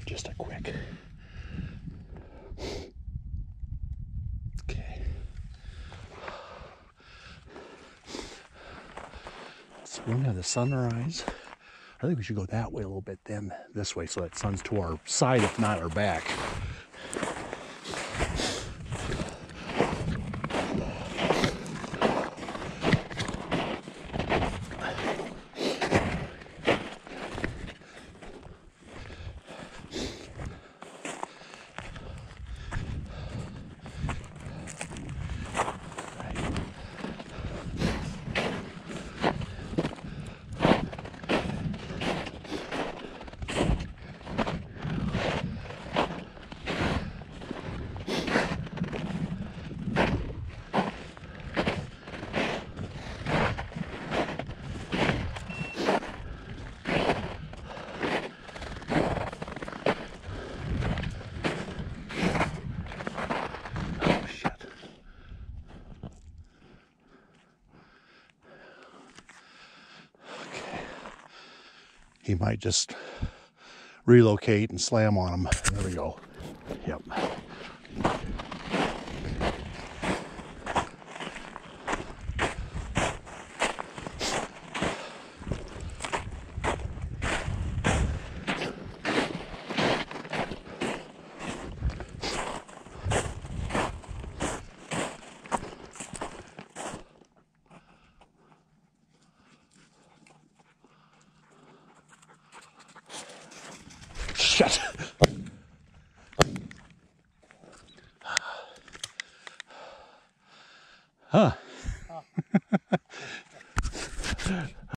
just a quick. Okay. So we're gonna have the sunrise. I think we should go that way a little bit, then this way, so that sun's to our side, if not our back. He might just relocate and slam on him. There we go. Yep. Shit.